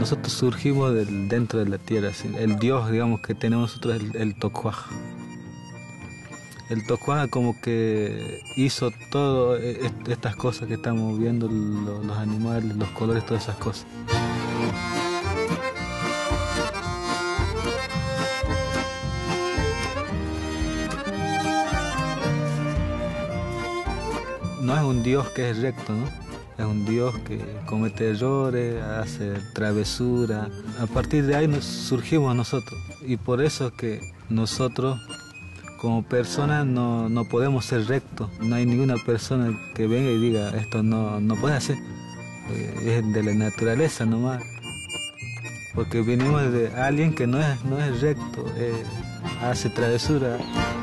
nosotros surgimos dentro de la tierra, ¿sí? El Dios, digamos, que tenemos nosotros es el Tocuaj. El Tocuaj como que hizo todas estas cosas que estamos viendo, los animales, los colores, todas esas cosas. No es un Dios que es recto, ¿no? Es un Dios que comete errores, hace travesura. A partir de ahí nos surgimos nosotros. Y por eso es que nosotros, como personas, no podemos ser rectos. No hay ninguna persona que venga y diga, esto no puede hacer. Es de la naturaleza nomás. Porque venimos de alguien que no es recto, hace travesura.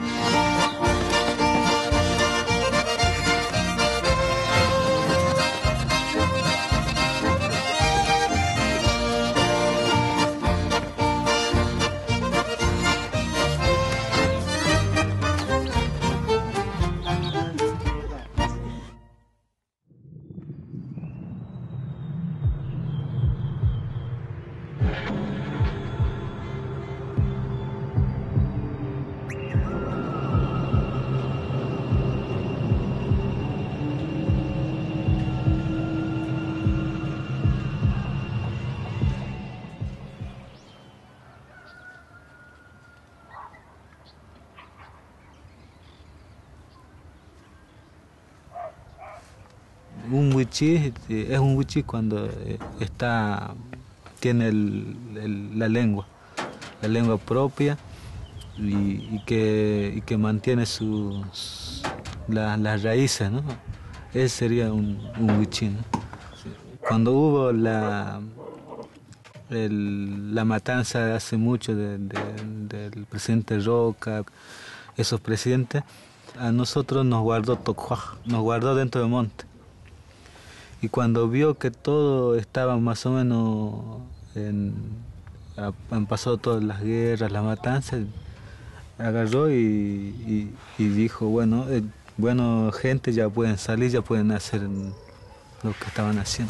Un wichí es un wichí cuando tiene la lengua propia y que mantiene las raíces, ¿no? Ese sería un wichí, ¿no? Cuando hubo la matanza hace mucho del presidente Roca, esos presidentes, a nosotros nos guardó Tocuaj, nos guardó dentro del monte. Y cuando vio que todo estaba más o menos han pasado todas las guerras, las matanzas, agarró y dijo, bueno, gente, ya pueden salir, ya pueden hacer lo que estaban haciendo.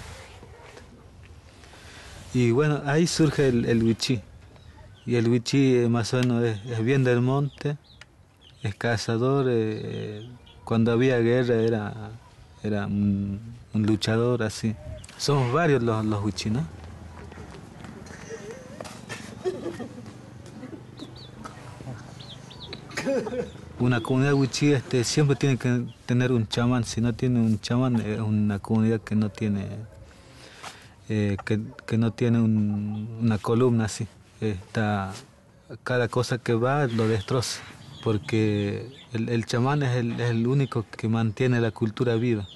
Y bueno, ahí surge el wichí. Y el wichí más o menos es bien del monte, es cazador. Cuando había guerra era un luchador así. Somos varios los wichí, ¿no? Una comunidad wichí siempre tiene que tener un chamán. Si no tiene un chamán, es una comunidad que no tiene que no tiene una columna así. Cada cosa que va lo destroza, porque el chamán es el único que mantiene la cultura viva.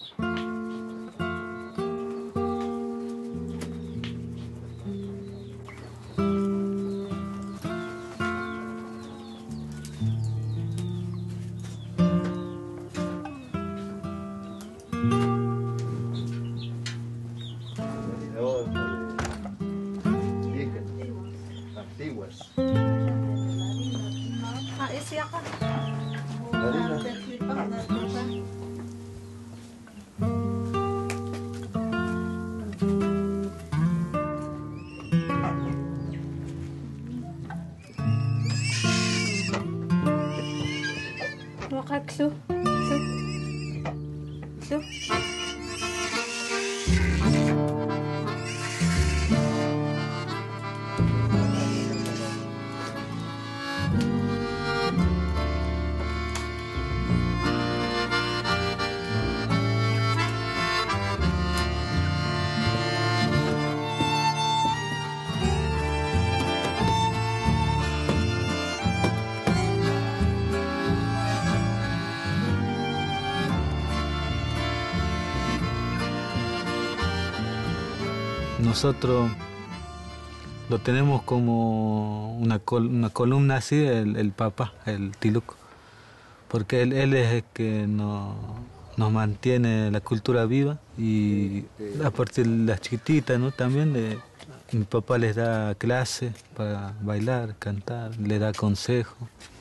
Nosotros lo tenemos como una columna así, el papá, el tiluco, porque él es el que nos mantiene la cultura viva, y a partir de las chiquititas, ¿no? También mi papá les da clases para bailar, cantar, le da consejos.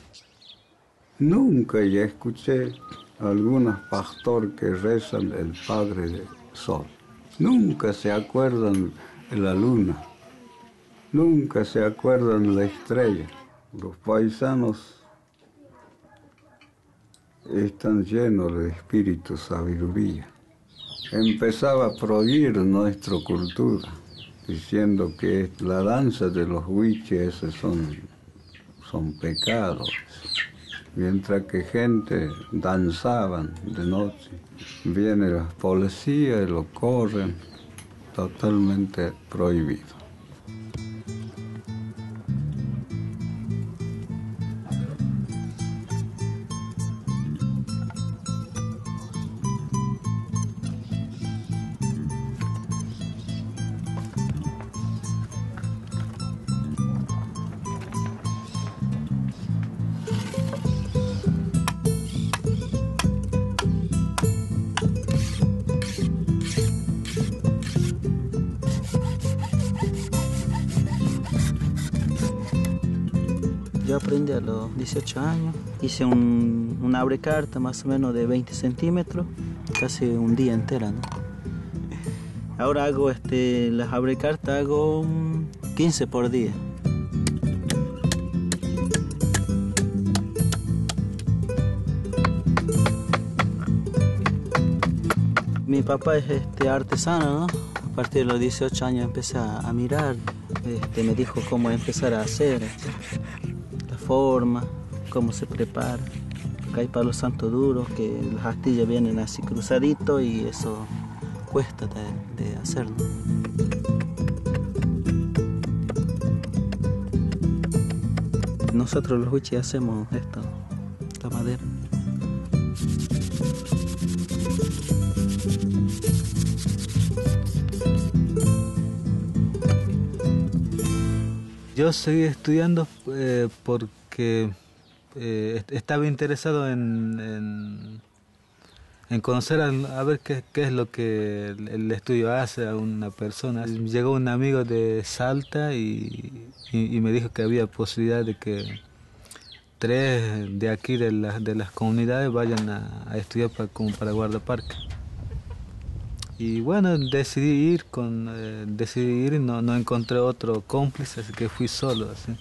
Nunca ya escuché a algunos pastores que rezan el Padre del Sol. Nunca se acuerdan de la luna. nunca se acuerdan la estrella. Los paisanos están llenos de espíritu sabiduría. Empezaba a prohibir nuestra cultura, diciendo que la danza de los huiches son pecados. Mientras que gente danzaban de noche, viene la policía y lo corren, totalmente prohibido. Yo aprendí a los 18 años, hice un abrecarta más o menos de 20 centímetros, casi un día entero, ¿no? Ahora hago las abrecartas, hago 15 por día. Mi papá es artesano, ¿no? A partir de los 18 años empecé a mirar, me dijo cómo empezar a hacer. Forma, cómo se prepara. Acá hay palos santos duros, que las astillas vienen así cruzaditos y eso cuesta de hacerlo. Nosotros los huichis hacemos esto, la madera. Yo seguí estudiando porque estaba interesado en conocer, a ver qué es lo que el estudio hace a una persona. Llegó un amigo de Salta y me dijo que había posibilidad de que 3 de aquí de las comunidades vayan a estudiar como para guardaparque. Y bueno, decidí ir y no encontré otro cómplice, así que fui solo, así.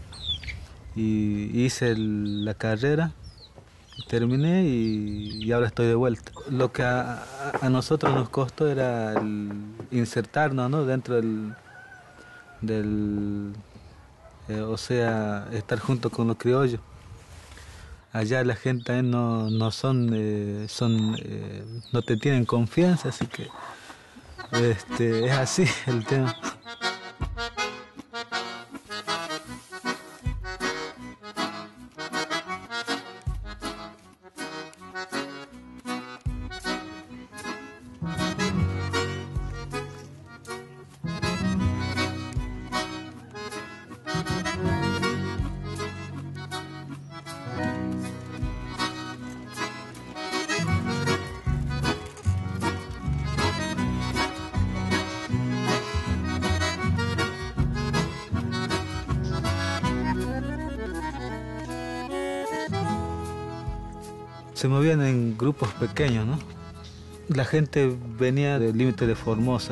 Y hice la carrera, terminé y ahora estoy de vuelta. Lo que a nosotros nos costó era insertarnos, ¿no? Dentro o sea, estar junto con los criollos. Allá la gente no te tienen confianza, así que es así el tema. Se movían en grupos pequeños, ¿no? La gente venía del límite de Formosa.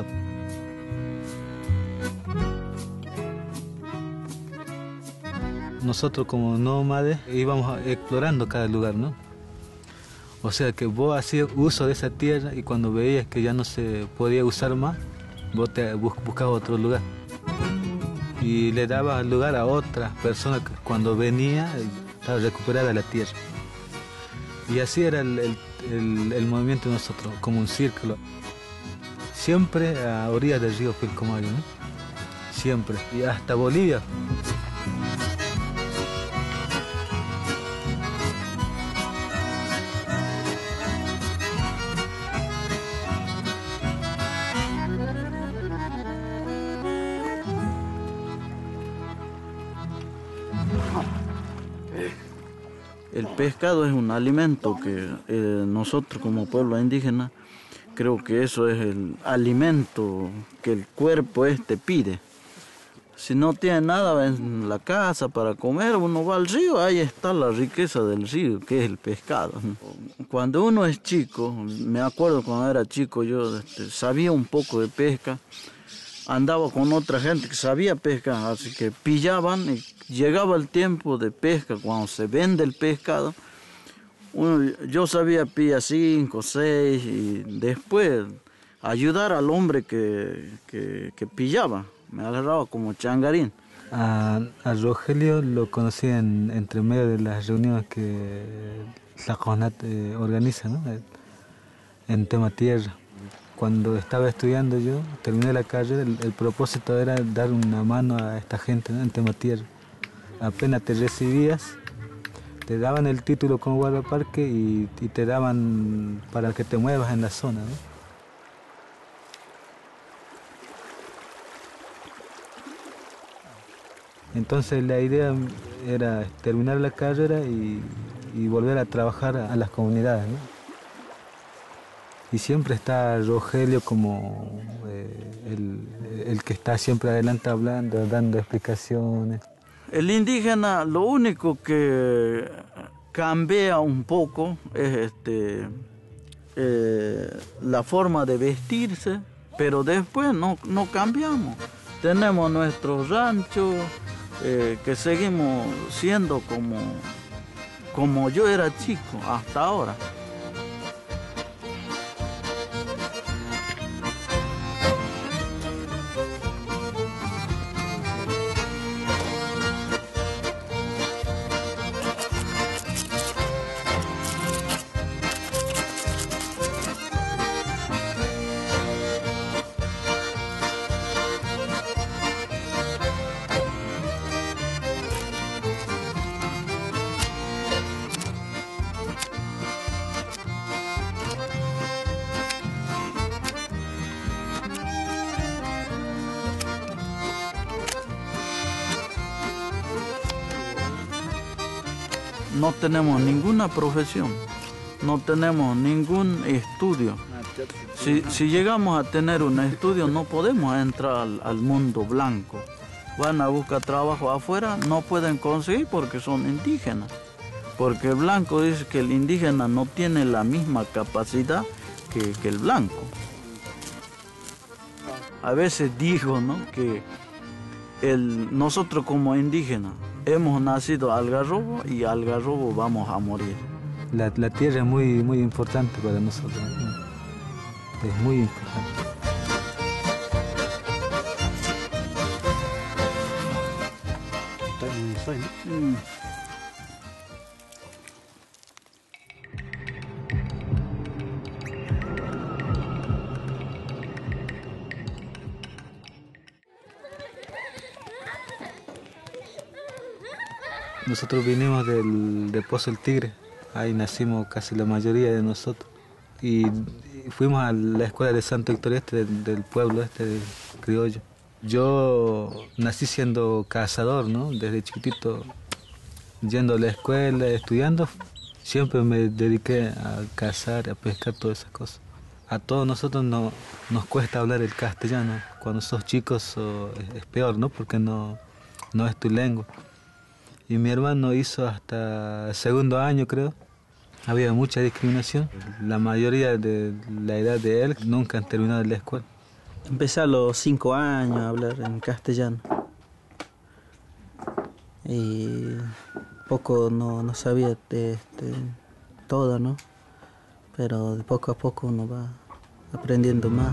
Nosotros como nómades íbamos explorando cada lugar, ¿no? O sea que vos hacías uso de esa tierra y cuando veías que ya no se podía usar más, vos te buscabas otro lugar. Y le dabas lugar a otras personas que cuando venía estaba recuperada la tierra. Y así era el movimiento de nosotros, como un círculo. Siempre a orillas del río Pilcomayo, ¿no? Siempre. Y hasta Bolivia. El pescado es un alimento que nosotros como pueblo indígena creo que eso es el alimento que el cuerpo pide. Si no tiene nada en la casa para comer, uno va al río, ahí está la riqueza del río, que es el pescado. Cuando uno es chico, me acuerdo cuando era chico, yo sabía un poco de pesca. andaba con otra gente que sabía pescar, así que pillaban y llegaba el tiempo de pesca, cuando se vende el pescado. Yo sabía pillar 5, 6 y después ayudar al hombre que pillaba. Me agarraba como changarín. A Rogelio lo conocí entre medio de las reuniones que la CONAT organiza, ¿no? En tema tierra. Cuando estaba estudiando yo, terminé la carrera, el propósito era dar una mano a esta gente, ¿no? En tema tierra. Apenas te recibías, te daban el título como guardaparque y te daban para que te muevas en la zona, ¿no? Entonces la idea era terminar la carrera y volver a trabajar a las comunidades, ¿no? Y siempre está Rogelio como el que está siempre adelante hablando, dando explicaciones. El indígena, lo único que cambia un poco es la forma de vestirse, pero después no cambiamos. Tenemos nuestro rancho, que seguimos siendo como yo era chico hasta ahora. No tenemos ninguna profesión, no tenemos ningún estudio. Si llegamos a tener un estudio, no podemos entrar al mundo blanco. Van a buscar trabajo afuera, no pueden conseguir porque son indígenas. Porque el blanco dice que el indígena no tiene la misma capacidad que el blanco. A veces digo, ¿no?, que nosotros como indígenas hemos nacido algarrobo y algarrobo vamos a morir. La tierra es muy importante para nosotros, ¿no? Es muy importante. Nosotros vinimos de Pozo el Tigre, ahí nacimos casi la mayoría de nosotros. Y fuimos a la escuela de Santo Victoria del pueblo del criollo. Yo nací siendo cazador, ¿no? Desde chiquitito, yendo a la escuela, estudiando, siempre me dediqué a cazar, a pescar, todas esas cosas. A todos nosotros nos cuesta hablar el castellano. Cuando sos chicos es peor, ¿no? Porque no es tu lengua. Y mi hermano hizo hasta segundo año, creo. Había mucha discriminación. La mayoría de la edad de él nunca han terminado la escuela. Empecé a los 5 años a hablar en castellano. Y poco no sabía todo, ¿no? Pero de poco a poco uno va aprendiendo más.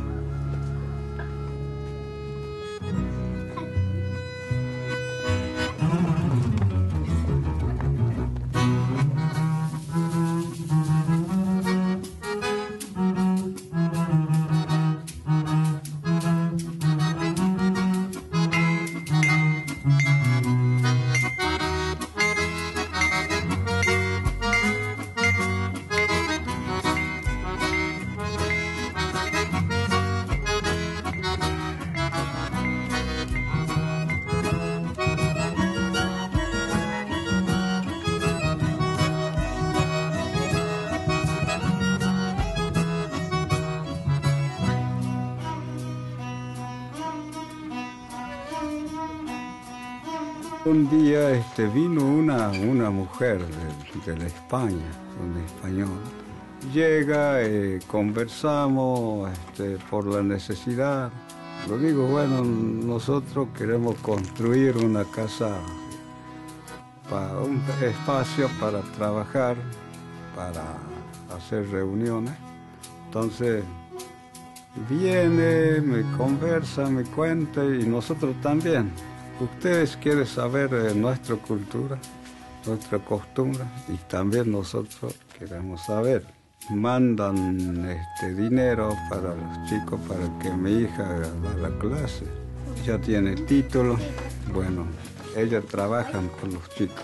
Un día vino una mujer de la España, un español. Llega, conversamos por la necesidad. Lo digo, bueno, nosotros queremos construir una casa, para un espacio para trabajar, para hacer reuniones. Entonces viene, me conversa, me cuenta y nosotros también. Ustedes quieren saber nuestra cultura, nuestra costumbre y también nosotros queremos saber. Mandan dinero para los chicos para que mi hija haga la clase. Ya tiene título, bueno, ellas trabajan con los chicos.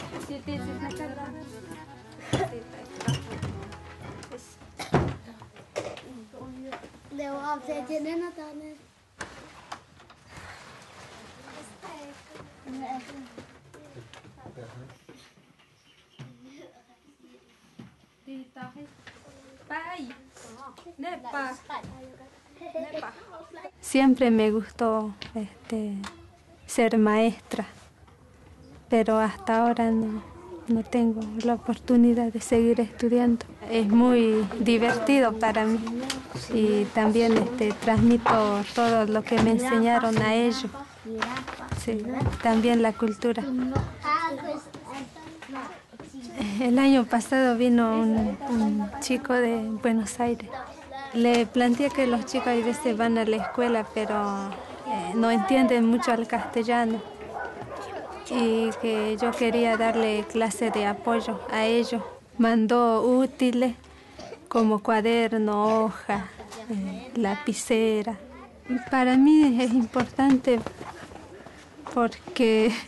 Siempre me gustó ser maestra, pero hasta ahora no tengo la oportunidad de seguir estudiando. Es muy divertido para mí y también transmito todo lo que me enseñaron a ellos. Sí, también la cultura. El año pasado vino un chico de Buenos Aires. Le planteé que los chicos a veces van a la escuela, pero no entienden mucho el castellano. Y que yo quería darle clase de apoyo a ellos. Mandó útiles como cuaderno, hoja, lapicera. Y para mí es importante porque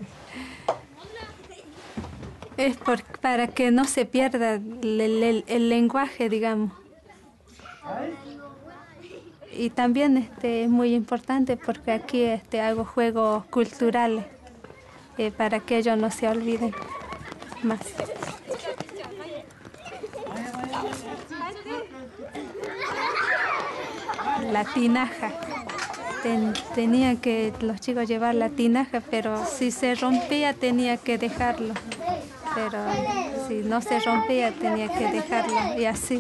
para que no se pierda el lenguaje, digamos. Y también es muy importante porque aquí hago juegos culturales para que ellos no se olviden más. La tinaja. Tenía que los chicos llevar la tinaja, pero si se rompía tenía que dejarlo. Pero si no se rompía tenía que dejarlo y así.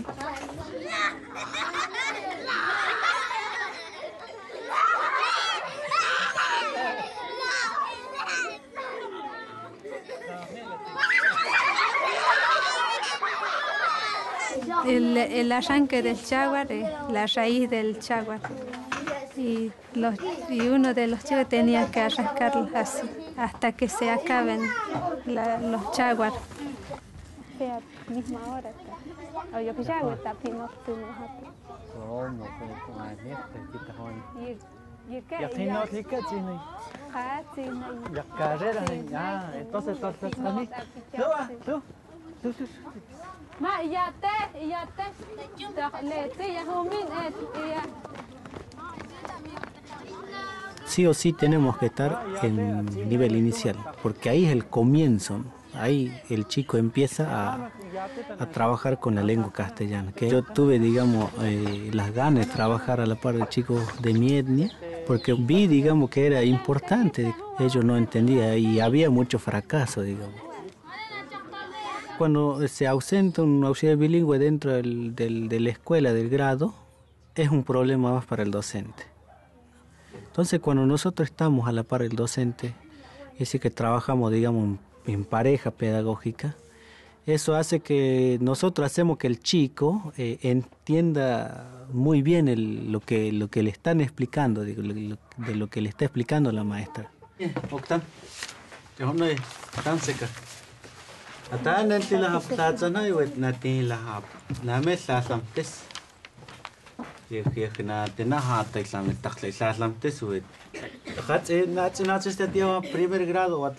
El arranque del cháguar es la raíz del cháguar. Y uno de los chicos tenía que arrancarlos así, hasta que se acaben los cháguar. Misma hora. Oye, que ya está pino tú Ya tiene otra china. Ya carrera ya, entonces también. Tú. Ma ya te. Le te ya humin Sí o sí tenemos que estar en nivel inicial, porque ahí es el comienzo. Ahí el chico empieza a trabajar con la lengua castellana. Que yo tuve, digamos, las ganas de trabajar a la par de chicos de mi etnia, porque vi, digamos, que era importante. Ellos no entendían y había mucho fracaso, digamos. Cuando se ausenta un auxiliar bilingüe dentro de la escuela, del grado, es un problema más para el docente. Entonces, cuando nosotros estamos a la par del docente, es decir, que trabajamos, digamos, en pareja pedagógica, eso hace que nosotros hacemos que el chico entienda muy bien lo que le están explicando, de lo que le está explicando la maestra. Octán, no es tan seca. Hasta nanti la haptatsana y nanti la mesa samtes. Y que na hata examen takla islamtes y primer grado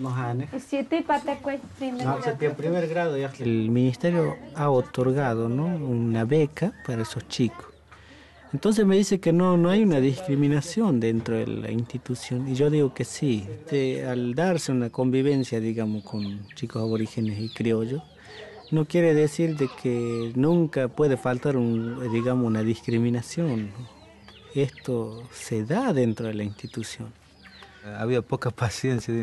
primer grado. El ministerio ha otorgado, ¿no?, una beca para esos chicos. Entonces me dice que no hay una discriminación dentro de la institución, y yo digo que sí. Al darse una convivencia, digamos, con chicos aborígenes y criollos, no quiere decir de que nunca puede faltar digamos, una discriminación. Esto se da dentro de la institución. Había poca paciencia.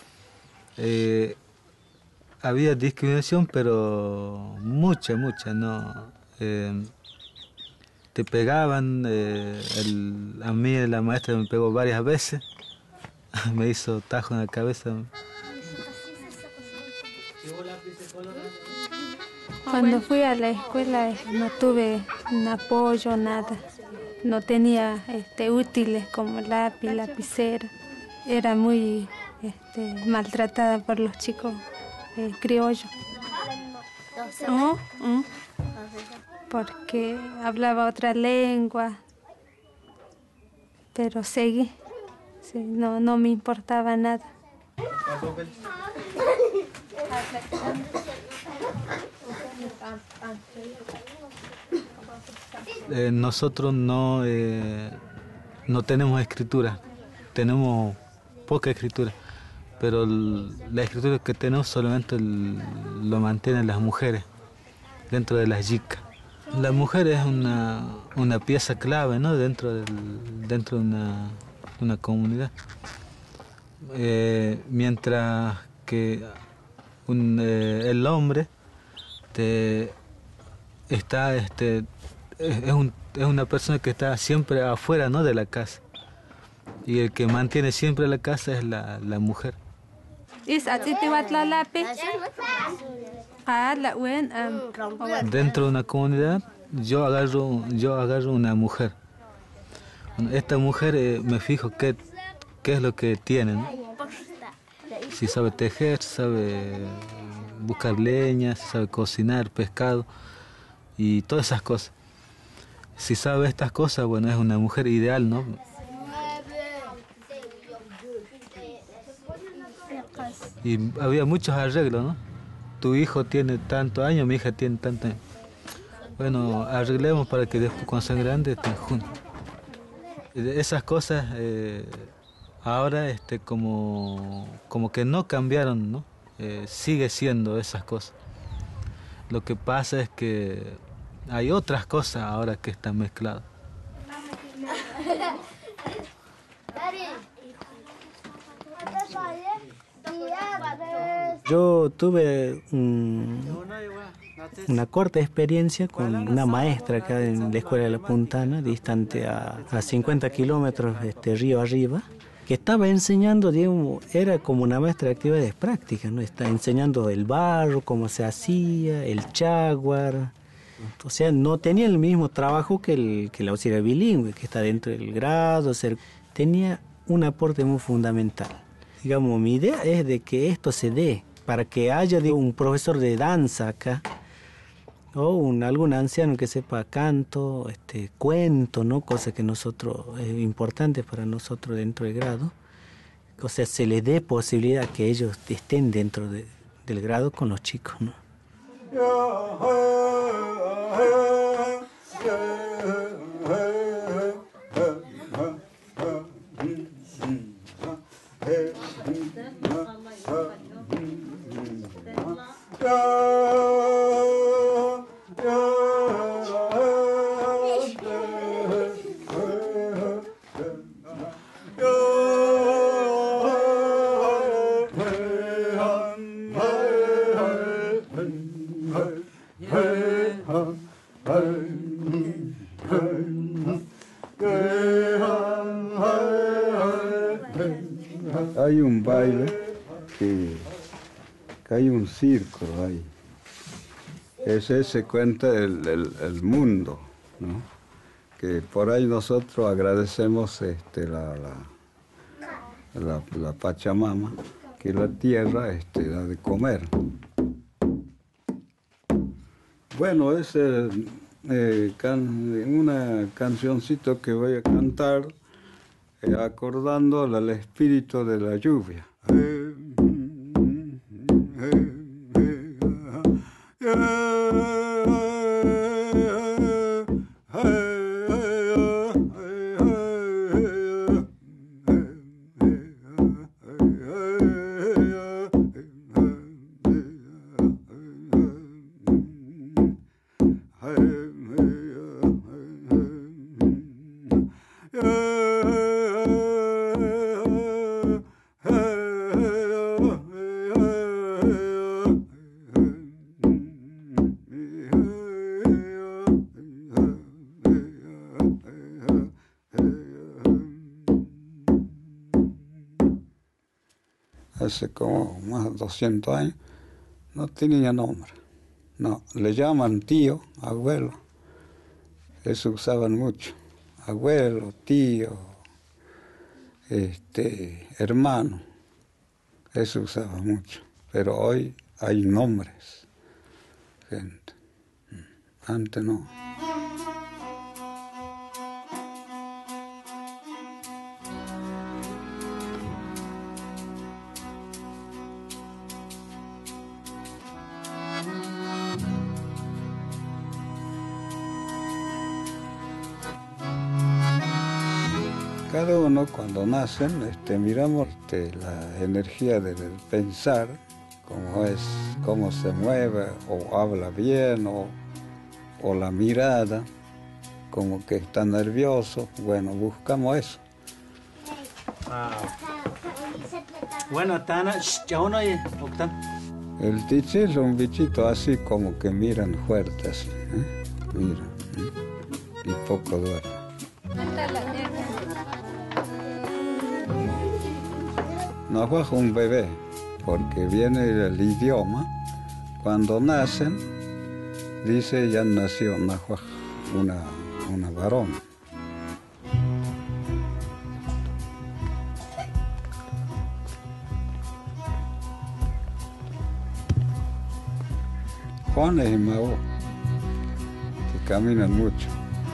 Había discriminación, pero mucha, ¿no? te pegaban. A mí la maestra me pegó varias veces, me hizo tajo en la cabeza. Cuando fui a la escuela no tuve un apoyo, nada. No tenía útiles como lápiz, lapicera. Era muy maltratada por los chicos criollos. Porque hablaba otra lengua, pero seguí. Sí, no me importaba nada. Nosotros no tenemos escritura, tenemos poca escritura, pero la escritura que tenemos solamente lo mantienen las mujeres dentro de las yicas. La mujer es una pieza clave, ¿no? dentro de una comunidad. Mientras que el hombre es una persona que está siempre afuera, ¿no? de la casa, y el que mantiene siempre la casa es la mujer. Dentro de una comunidad yo agarro una mujer. Esta mujer me fijo qué es lo que tiene, ¿no? Si sabe tejer, sabe buscar leña, si sabe cocinar, pescado y todas esas cosas. Si sabe estas cosas, bueno, es una mujer ideal, ¿no? Y había muchos arreglos, ¿no? Tu hijo tiene tantos años, mi hija tiene tantos años. Bueno, arreglemos para que después cuando sean grandes estén juntos. Esas cosas ahora como que no cambiaron, ¿no? Sigue siendo esas cosas. Lo que pasa es que hay otras cosas ahora que están mezcladas. Yo tuve una corta experiencia con una maestra acá en la Escuela de la Puntana, distante a 50 kilómetros río arriba, que estaba enseñando, digamos, era como una maestra de actividades prácticas, ¿no? Está enseñando el barro, cómo se hacía, el cháguar. O sea, no tenía el mismo trabajo que el auxiliar bilingüe, que está dentro del grado. O sea, tenía un aporte muy fundamental. Digamos, mi idea es de que esto se dé, para que haya un profesor de danza acá, o algún anciano que sepa canto, cuento, ¿no? Cosas que nosotros, es importante para nosotros dentro del grado. O sea, se les dé posibilidad que ellos estén dentro del grado con los chicos, ¿no? Hay un baile que hay un círculo ahí. Ese se cuenta el mundo, ¿no? Que por ahí nosotros agradecemos la Pachamama, que la tierra da de comer. Bueno, es una cancioncita que voy a cantar acordando al espíritu de la lluvia. hace como más de 200 años, no tenía nombre. No, le llaman tío, abuelo. Eso usaban mucho. Abuelo, tío, hermano. Eso usaba mucho. Pero hoy hay nombres, gente. Antes no. Cada uno cuando nacen miramos la energía del pensar, cómo se mueve o habla bien o la mirada, como que está nervioso. Bueno, buscamos eso. Bueno, Tana, El tiche es un bichito así como que miran fuerte así, miran, y poco duermen. Nahuaj es un bebé, porque viene el idioma. Cuando nacen, dice ya nació Nahuaj, una varón. Juanes y Mau, que caminan mucho.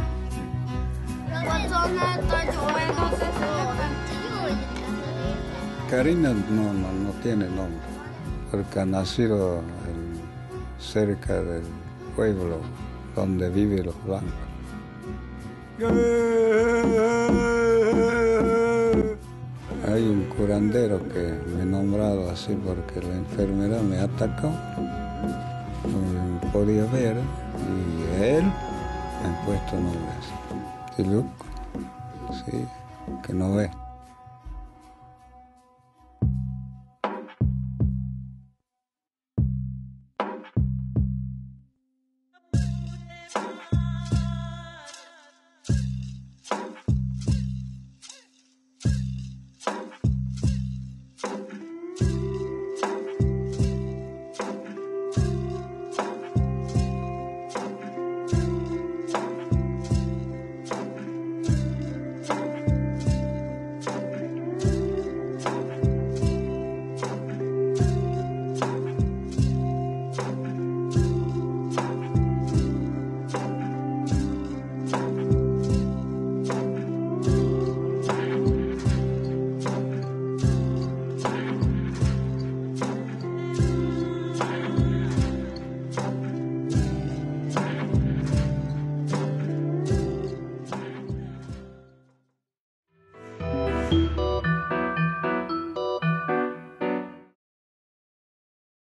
Karina no tiene nombre, porque ha nacido cerca del pueblo donde viven los blancos. Hay un curandero que me he nombrado así porque la enfermedad me atacó, no me podía ver, y a él me han puesto nombre así. Tiluc, sí, que no ve.